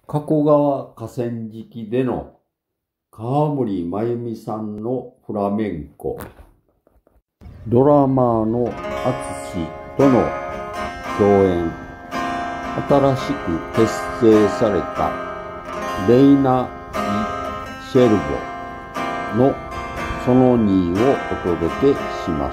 加古川河川敷での川守真由美さんのフラメンコ、ドラマーのAtsushiとの共演、新しく結成されたレイナイシエルボのその2をお届けします。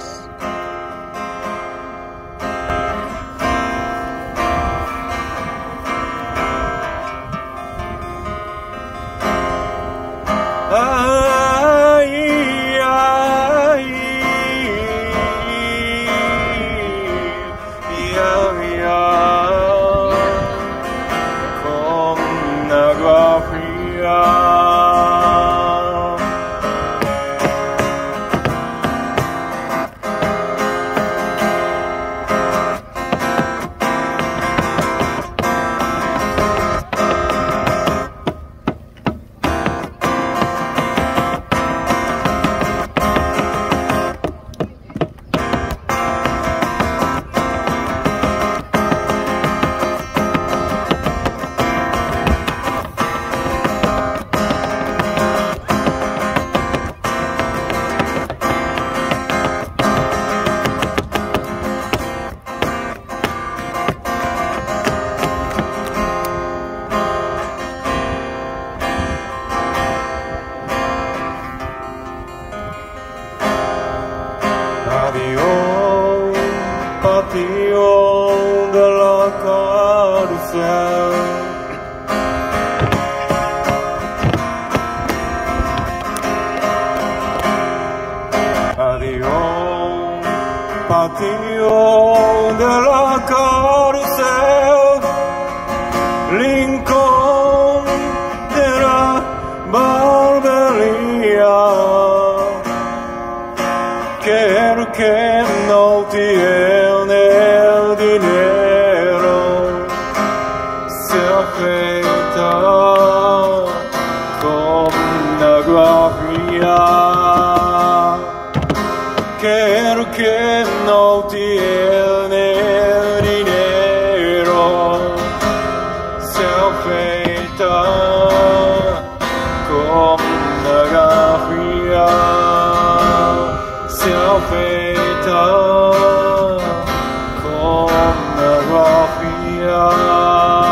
Patio de la cárcel, rincón de la barbería, que el que no tiene el dinero se afecta con agua fría, que el que no tiene dinero se afecta con agua fría, se afecta con agua fría.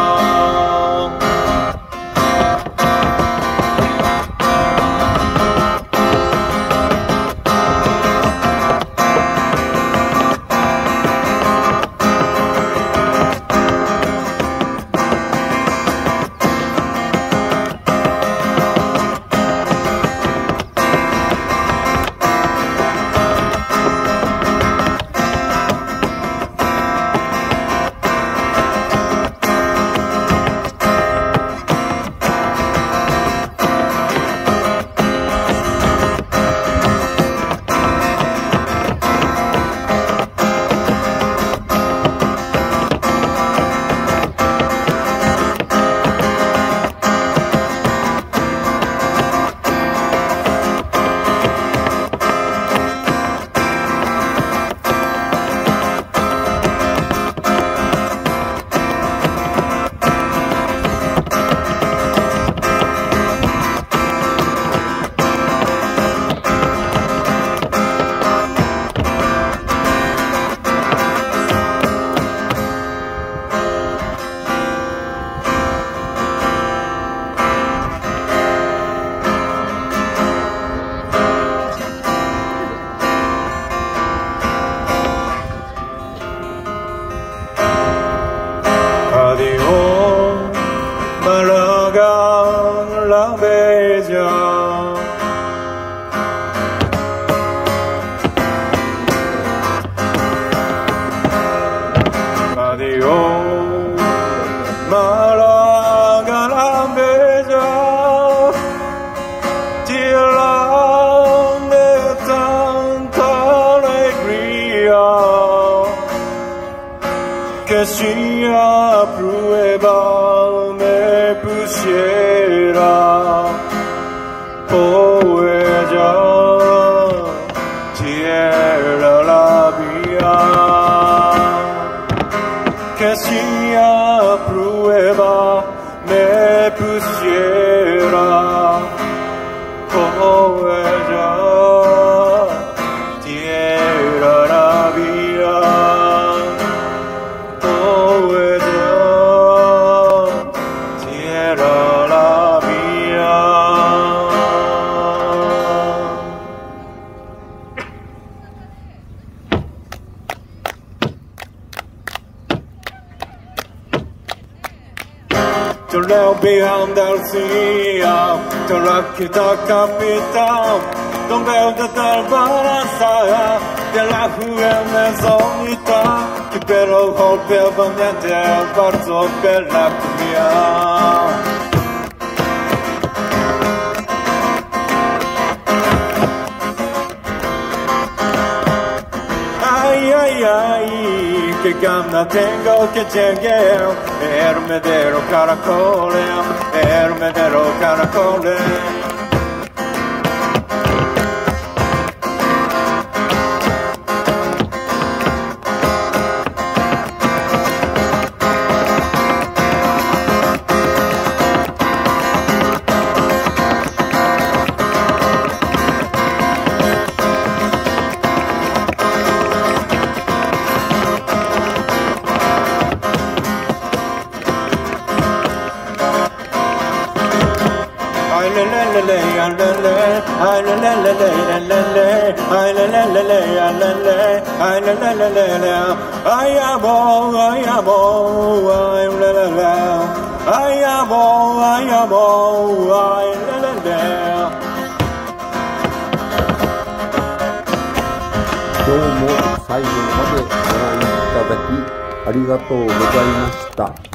La bella adiós Málaga la bella tierra de tanta alegría que si a prueba me pusiera por ella tierra la vía, que si a prueba me me pusiera como ella diera la vida, como ella diera la vida. Torneo Andalucía, Torraquita capital, donde del Barazaya, de la Fuente solita, que pero golpeaba niente al barzo per la comida. Ay, ay, que gana tengo que llegar, Hermedero caracoles, Hermedero caracoles. 今日も最後までご覧いただきありがとうございました。